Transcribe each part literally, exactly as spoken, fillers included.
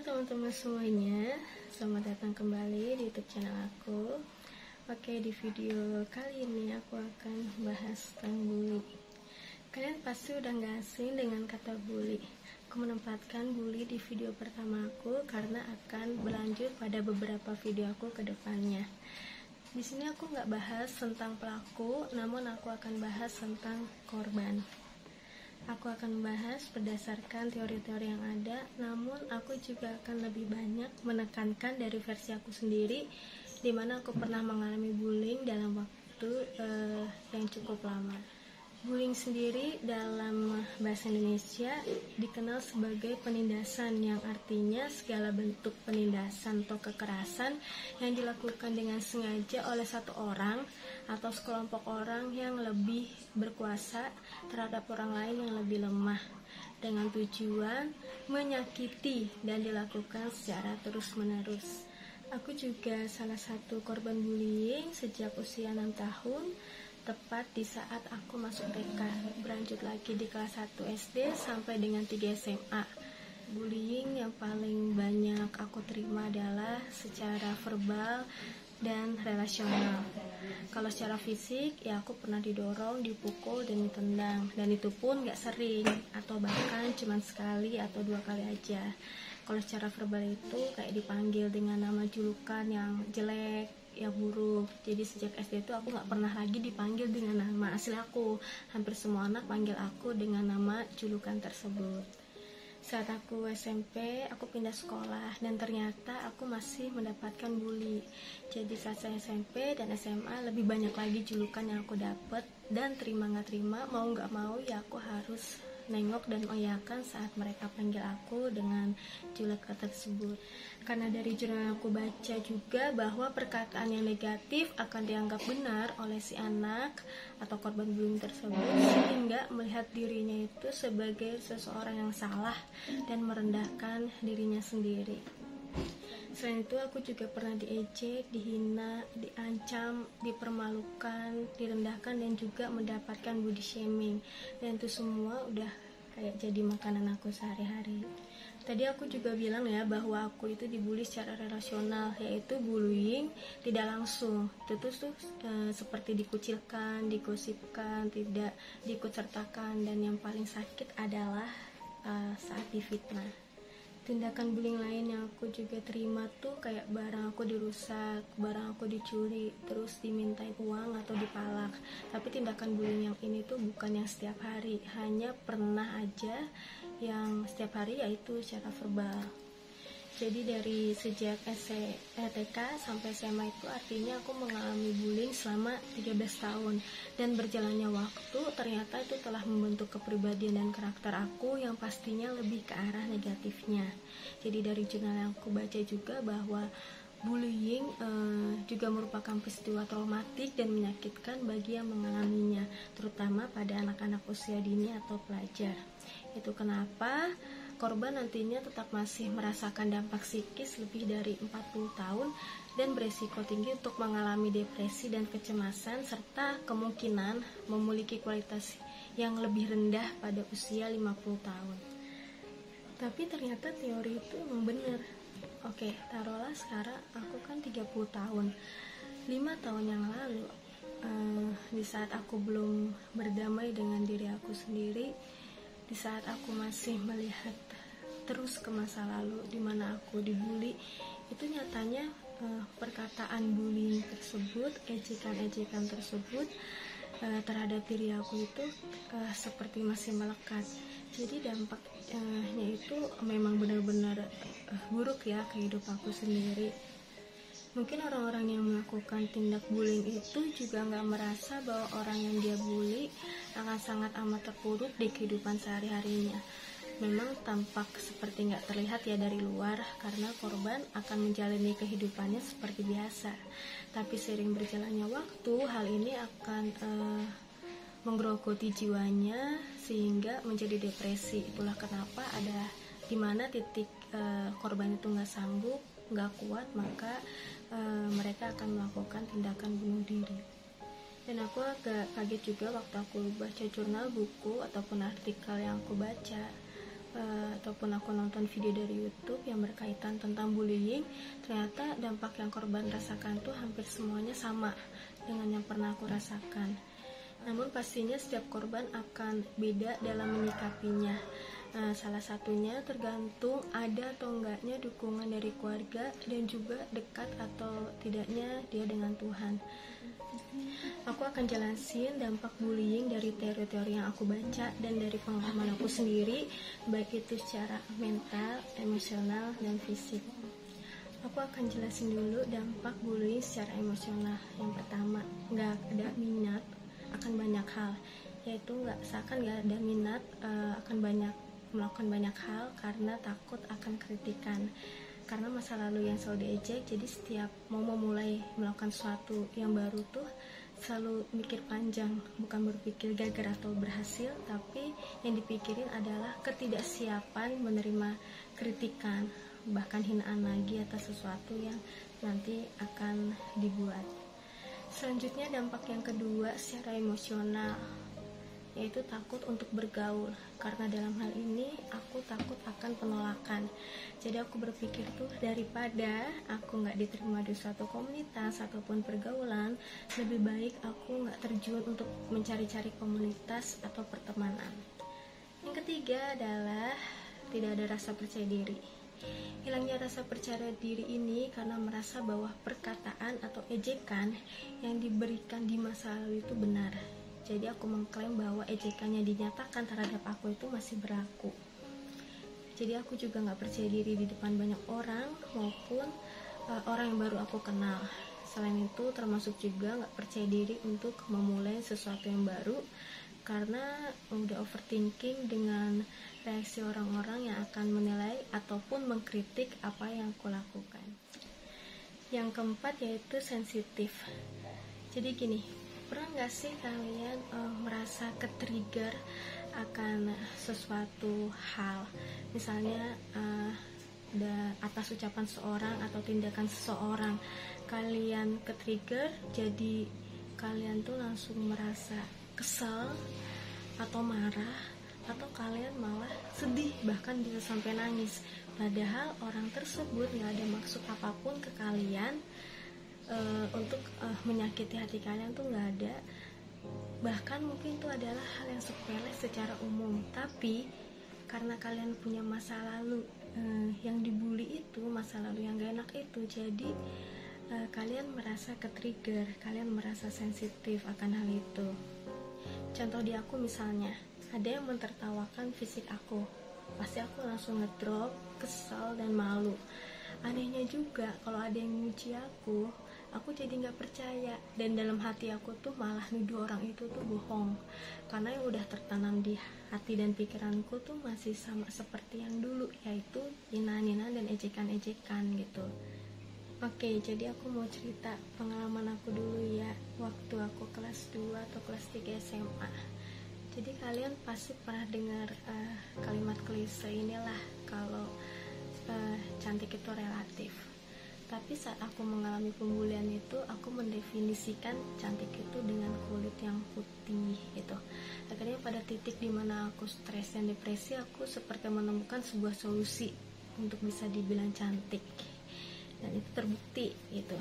Halo teman-teman semuanya, selamat datang kembali di YouTube channel aku. Oke, di video kali ini aku akan bahas tentang bully. Kalian pasti udah gak asing dengan kata bully. Aku menempatkan bully di video pertama aku karena akan berlanjut pada beberapa video aku ke depannya. Di sini aku nggak bahas tentang pelaku, namun aku akan bahas tentang korban. Aku akan membahas berdasarkan teori-teori yang ada, namun aku juga akan lebih banyak menekankan dari versi aku sendiri, di mana aku pernah mengalami bullying dalam waktu uh, yang cukup lama. Bullying sendiri dalam bahasa Indonesia dikenal sebagai penindasan, yang artinya segala bentuk penindasan atau kekerasan yang dilakukan dengan sengaja oleh satu orang atau sekelompok orang yang lebih berkuasa terhadap orang lain yang lebih lemah, dengan tujuan menyakiti dan dilakukan secara terus-menerus. Aku juga salah satu korban bullying sejak usia enam tahun, tepat di saat aku masuk T K, berlanjut lagi di kelas satu S D sampai dengan tiga S M A. Bullying yang paling banyak aku terima adalah secara verbal dan relasional. Kalau secara fisik, ya aku pernah didorong, dipukul, dan ditendang, dan itu pun gak sering, atau bahkan cuma sekali atau dua kali aja. Kalau secara verbal itu kayak dipanggil dengan nama julukan yang jelek, ya buruk. Jadi sejak S D itu aku gak pernah lagi dipanggil dengan nama asli aku. Hampir semua anak panggil aku dengan nama julukan tersebut. Saat aku S M P, aku pindah sekolah dan ternyata aku masih mendapatkan bully. Jadi saat saya S M P dan S M A lebih banyak lagi julukan yang aku dapat, dan terima gak terima, mau gak mau ya aku harus nengok dan mengiyakan saat mereka panggil aku dengan julukan tersebut. Karena dari jurnal yang aku baca juga bahwa perkataan yang negatif akan dianggap benar oleh si anak atau korban bullying tersebut, sehingga melihat dirinya itu sebagai seseorang yang salah dan merendahkan dirinya sendiri. Selain itu aku juga pernah diejek, dihina, diancam, dipermalukan, direndahkan, dan juga mendapatkan body shaming. Dan itu semua udah kayak jadi makanan aku sehari-hari. Tadi aku juga bilang ya bahwa aku itu dibully secara relasional, yaitu bullying tidak langsung. Itu tuh e, seperti dikucilkan, digosipkan, tidak diikutsertakan, dan yang paling sakit adalah e, saat difitnah. Tindakan bullying lain yang aku juga terima tuh kayak barang aku dirusak, barang aku dicuri, terus dimintain uang atau dipalak. Tapi tindakan bullying yang ini tuh bukan yang setiap hari, hanya pernah aja yang setiap hari, yaitu secara verbal. Jadi dari sejak T K sampai S M A itu artinya aku mengalami bullying selama tiga belas tahun. Dan berjalannya waktu ternyata itu telah membentuk kepribadian dan karakter aku yang pastinya lebih ke arah negatifnya. Jadi dari jurnal yang aku baca juga bahwa bullying eh, juga merupakan peristiwa traumatik dan menyakitkan bagi yang mengalaminya, terutama pada anak-anak usia dini atau pelajar. Itu kenapa korban nantinya tetap masih merasakan dampak psikis lebih dari empat puluh tahun dan beresiko tinggi untuk mengalami depresi dan kecemasan, serta kemungkinan memiliki kualitas yang lebih rendah pada usia lima puluh tahun. Tapi ternyata teori itu memang benar. Oke, taruhlah sekarang aku kan tiga puluh tahun. lima tahun yang lalu, eh, di saat aku belum berdamai dengan diri aku sendiri, di saat aku masih melihat terus ke masa lalu di mana aku dibully, itu nyatanya uh, perkataan bullying tersebut, ejekan-ejekan tersebut uh, terhadap diri aku itu uh, seperti masih melekat. Jadi dampaknya itu memang benar-benar uh, buruk ya ke hidup aku sendiri. Mungkin orang-orang yang melakukan tindak bullying itu juga nggak merasa bahwa orang yang dia bully akan sangat amat terpuruk di kehidupan sehari-harinya. Memang tampak seperti nggak terlihat ya dari luar, karena korban akan menjalani kehidupannya seperti biasa. Tapi seiring berjalannya waktu, hal ini akan uh, menggerogoti jiwanya sehingga menjadi depresi. Itulah kenapa ada di mana titik uh, korban itu nggak sanggup, nggak kuat, maka uh, mereka akan melakukan tindakan bunuh diri. Dan aku agak kaget juga waktu aku baca jurnal, buku, ataupun artikel yang aku baca, uh, ataupun aku nonton video dari YouTube yang berkaitan tentang bullying, ternyata dampak yang korban rasakan tuh hampir semuanya sama dengan yang pernah aku rasakan. Namun pastinya setiap korban akan beda dalam menyikapinya. Nah, salah satunya tergantung ada atau enggaknya dukungan dari keluarga dan juga dekat atau tidaknya dia dengan Tuhan. Aku akan jelasin dampak bullying dari teori-teori yang aku baca dan dari pengalaman aku sendiri, baik itu secara mental, emosional, dan fisik. Aku akan jelasin dulu dampak bullying secara emosional. Yang pertama, nggak ada minat akan banyak hal, yaitu nggak seakan nggak ada minat uh, akan banyak melakukan banyak hal karena takut akan kritikan, karena masa lalu yang selalu diejek. Jadi setiap mau memulai melakukan sesuatu yang baru tuh selalu mikir panjang, bukan berpikir gagal atau berhasil, tapi yang dipikirin adalah ketidaksiapan menerima kritikan, bahkan hinaan lagi atas sesuatu yang nanti akan dibuat. Selanjutnya dampak yang kedua secara emosional, yaitu takut untuk bergaul, karena dalam hal ini aku takut akan penolakan. Jadi aku berpikir tuh, daripada aku nggak diterima di suatu komunitas ataupun pergaulan, lebih baik aku nggak terjun untuk mencari-cari komunitas atau pertemanan. Yang ketiga adalah tidak ada rasa percaya diri. Hilangnya rasa percaya diri ini karena merasa bahwa perkataan atau ejekan yang diberikan di masa lalu itu benar. Jadi aku mengklaim bahwa ejekan yang dinyatakan terhadap aku itu masih berlaku. Jadi aku juga gak percaya diri di depan banyak orang maupun uh, orang yang baru aku kenal. Selain itu termasuk juga gak percaya diri untuk memulai sesuatu yang baru, karena udah overthinking dengan reaksi orang-orang yang akan menilai ataupun mengkritik apa yang aku lakukan. Yang keempat yaitu sensitif. Jadi gini, pernah gak sih kalian uh, merasa ke-trigger akan sesuatu hal, misalnya uh, da, atas ucapan seseorang atau tindakan seseorang, kalian ke-trigger, jadi kalian tuh langsung merasa kesal atau marah, atau kalian malah sedih, bahkan bisa sampai nangis, padahal orang tersebut gak ada maksud apapun ke kalian. Uh, untuk uh, menyakiti hati kalian tuh nggak ada, bahkan mungkin itu adalah hal yang sepele secara umum, tapi karena kalian punya masa lalu uh, yang dibully itu, masa lalu yang gak enak itu, jadi uh, kalian merasa ke-trigger, kalian merasa sensitif akan hal itu. Contoh di aku misalnya, ada yang mentertawakan fisik aku, pasti aku langsung ngedrop, kesal dan malu. Anehnya juga kalau ada yang muji aku, aku jadi gak percaya, dan dalam hati aku tuh malah nuduh orang itu tuh bohong, karena yang udah tertanam di hati dan pikiranku tuh masih sama seperti yang dulu, yaitu hinaan-hinaan dan ejekan-ejekan gitu. Oke, jadi aku mau cerita pengalaman aku dulu ya, waktu aku kelas dua atau kelas tiga S M A. Jadi kalian pasti pernah dengar uh, kalimat klise inilah, kalau uh, cantik itu relatif. Tapi saat aku mengalami pembulian itu, aku mendefinisikan cantik itu dengan kulit yang putih gitu. Akhirnya pada titik dimana aku stres dan depresi, aku seperti menemukan sebuah solusi untuk bisa dibilang cantik, dan itu terbukti gitu.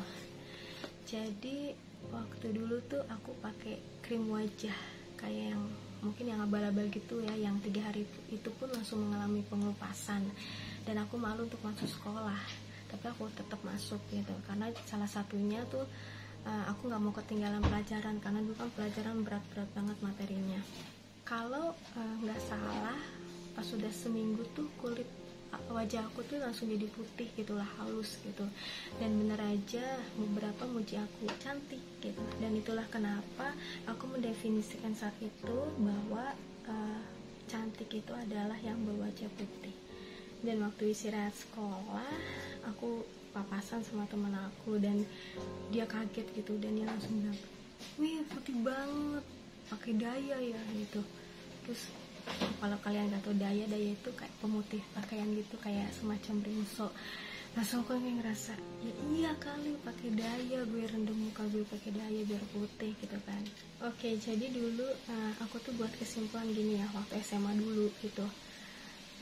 Jadi waktu dulu tuh aku pakai krim wajah kayak yang mungkin yang abal-abal gitu ya, yang tiga hari itu pun langsung mengalami pengelupasan, dan aku malu untuk masuk sekolah. Tapi aku tetap masuk gitu, karena salah satunya tuh uh, aku nggak mau ketinggalan pelajaran, karena dulu kan pelajaran berat-berat banget materinya. Kalau nggak uh, salah pas sudah seminggu tuh kulit wajah aku tuh langsung jadi putih gitulah, halus gitu, dan bener aja beberapa muji aku cantik gitu. Dan itulah kenapa aku mendefinisikan saat itu bahwa uh, cantik itu adalah yang berwajah putih. Dan waktu istirahat sekolah, aku papasan sama teman aku, dan dia kaget gitu, dan dia langsung bilang, wih putih banget, pakai daya ya gitu. Terus kalau kalian gak tahu daya, daya itu kayak pemutih pakaian gitu, kayak semacam rinso. Langsung aku kayak ngerasa, ya iya kali pakai daya, gue rendam muka gue pakai daya biar putih gitu kan. Oke, jadi dulu uh, aku tuh buat kesimpulan gini ya, waktu S M A dulu gitu.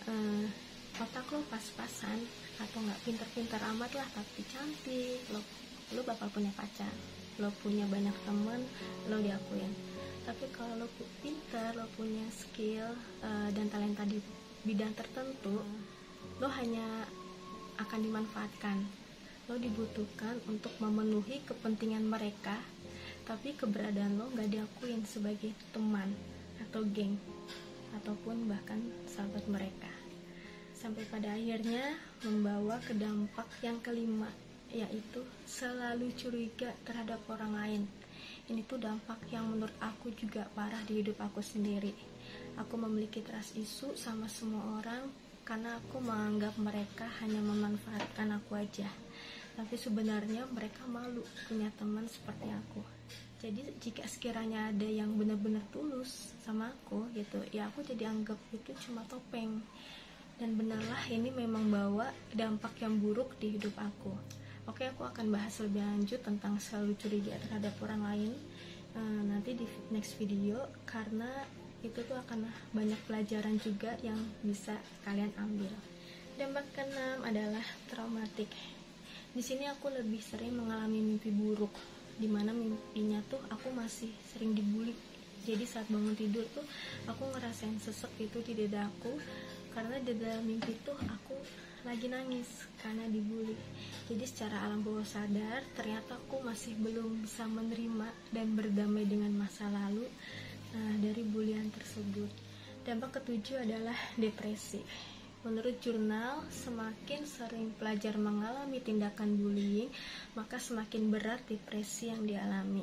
uh, otak lo pas-pasan atau nggak pinter-pinter amat lah tapi cantik, lo lo bakal punya pacar, lo punya banyak temen, lo diakuin. Tapi kalau lo pinter, lo punya skill uh, dan talenta di bidang tertentu, lo hanya akan dimanfaatkan, lo dibutuhkan untuk memenuhi kepentingan mereka, tapi keberadaan lo nggak diakuin sebagai teman atau geng ataupun bahkan sahabat mereka, sampai pada akhirnya membawa ke dampak yang kelima, yaitu selalu curiga terhadap orang lain. Ini tuh dampak yang menurut aku juga parah di hidup aku sendiri. Aku memiliki trust issue sama semua orang karena aku menganggap mereka hanya memanfaatkan aku aja, tapi sebenarnya mereka malu punya teman seperti aku. Jadi jika sekiranya ada yang benar-benar tulus sama aku gitu, ya aku jadi anggap itu cuma topeng. Dan benarlah ini memang bawa dampak yang buruk di hidup aku. Oke, aku akan bahas lebih lanjut tentang selalu curiga terhadap orang lain uh, nanti di next video, karena itu tuh akan banyak pelajaran juga yang bisa kalian ambil. Dampak keenam adalah traumatik. Di sini aku lebih sering mengalami mimpi buruk, dimana mimpinya tuh aku masih sering dibully. Jadi saat bangun tidur tuh aku ngerasain sesek itu di dadaku, karena di dalam mimpi tuh aku lagi nangis karena dibully. Jadi secara alam bawah sadar ternyata aku masih belum bisa menerima dan berdamai dengan masa lalu nah, dari bulian tersebut. Dampak ketujuh adalah depresi. Menurut jurnal, semakin sering pelajar mengalami tindakan bullying, maka semakin berat depresi yang dialami.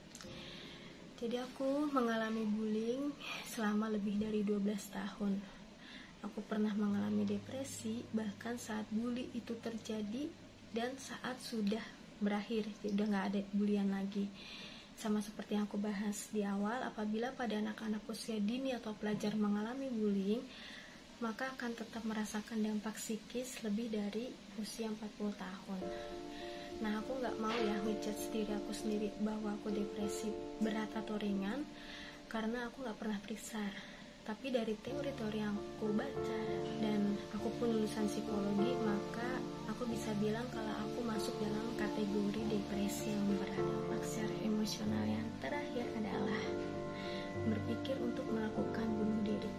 Jadi aku mengalami bullying selama lebih dari dua belas tahun. Aku pernah mengalami depresi bahkan saat bully itu terjadi dan saat sudah berakhir, jadi udah gak ada bulian lagi. Sama seperti yang aku bahas di awal, apabila pada anak-anak usia dini atau pelajar mengalami bullying, maka akan tetap merasakan dampak psikis lebih dari usia empat puluh tahun. Nah, aku gak mau ya ngejudge diri aku sendiri bahwa aku depresi berat atau ringan, karena aku gak pernah periksa. Tapi dari teori-teori yang aku baca dan aku pun lulusan psikologi, maka aku bisa bilang kalau aku masuk dalam kategori depresi yang berat. Dampak secara emosional yang terakhir adalah berpikir untuk melakukan bunuh diri.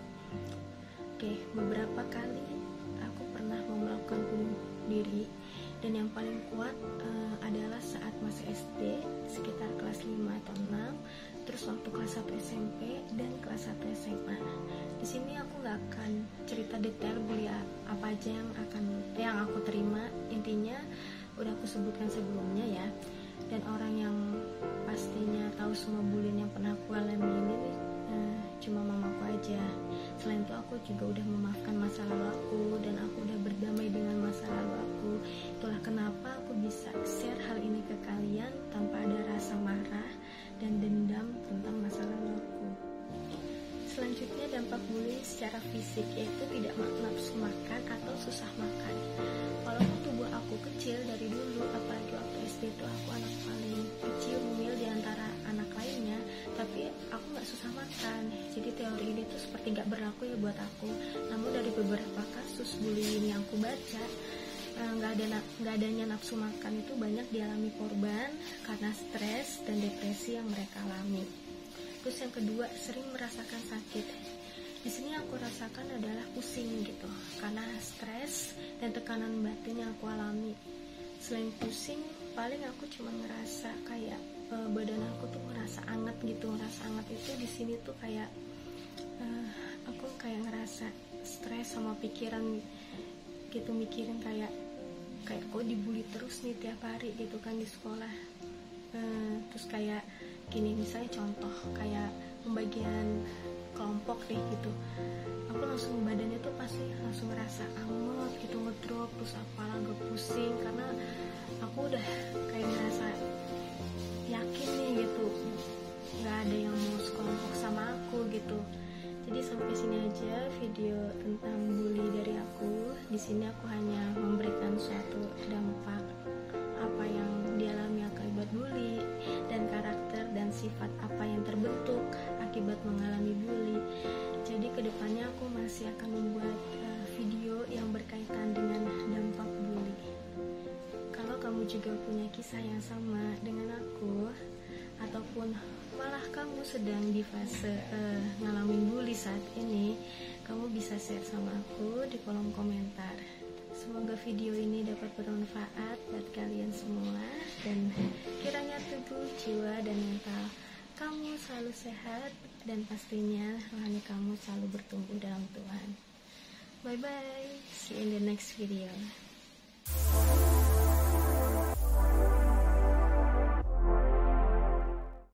Oke, beberapa kali aku pernah mau melakukan bunuh diri, dan yang paling kuat uh, adalah saat masih S D sekitar kelas lima atau enam, terus waktu kelas satu S M P dan kelas satu S M A. Di sini aku nggak akan cerita detail bully apa aja yang akan yang aku terima. Intinya udah aku sebutkan sebelumnya ya. Dan orang yang pastinya tahu semua bullying yang pernah aku alami ini uh, cuma mamaku aja. Selain itu aku juga udah memaafkan masa lalu aku, dan aku udah berdamai dengan masa lalu aku. Itulah kenapa aku bisa share hal ini ke kalian tanpa ada rasa marah dan dendam tentang masa lalu aku. Selanjutnya, dampak bullying secara fisik, yaitu tidak nafsu makan atau susah makan. Walaupun tubuh aku kecil dari dulu, apalagi waktu S D itu aku anak paling kecil mungil di antara anak lainnya, tapi aku gak susah makan. Jadi teori ini tuh seperti gak berlaku ya buat aku. Namun dari beberapa kasus bullying yang aku baca, nggak ada nggak adanya nafsu makan itu banyak dialami korban karena stres dan depresi yang mereka alami. Terus yang kedua, sering merasakan sakit. Di sini aku rasakan adalah pusing gitu, karena stres dan tekanan batin yang aku alami. Selain pusing, paling aku cuma ngerasa kayak e, badan aku tuh ngerasa anget gitu. Ngerasa anget itu di sini tuh kayak e, aku kayak ngerasa stres sama pikiran gitu, mikirin kayak kayak kok dibully terus nih tiap hari gitu kan di sekolah. Uh, terus kayak gini, misalnya contoh kayak pembagian kelompok deh gitu, aku langsung badannya tuh pasti langsung ngerasa anget gitu, ngedrop, terus kepala agak pusing karena aku udah kayak ngerasa yakin nih gitu nggak ada yang mau sekelompok sama aku gitu. Jadi sampai sini aja video tentang bully dari aku. Di sini aku hanya memberikan suatu dampak apa yang dialami akibat bully dan karakter dan sifat apa yang terbentuk akibat mengalami bully. Jadi kedepannya aku masih akan membuat uh, video yang berkaitan dengan dampak bully. Kalau kamu juga punya kisah yang sama dengan aku, ataupun malah kamu sedang di fase uh, ngalamin bully saat ini, kamu bisa share sama aku di kolom komentar. Semoga video ini dapat bermanfaat buat kalian semua, dan kiranya tubuh, jiwa, dan mental kamu selalu sehat, dan pastinya rohani kamu selalu bertumbuh dalam Tuhan. Bye bye, see you in the next video.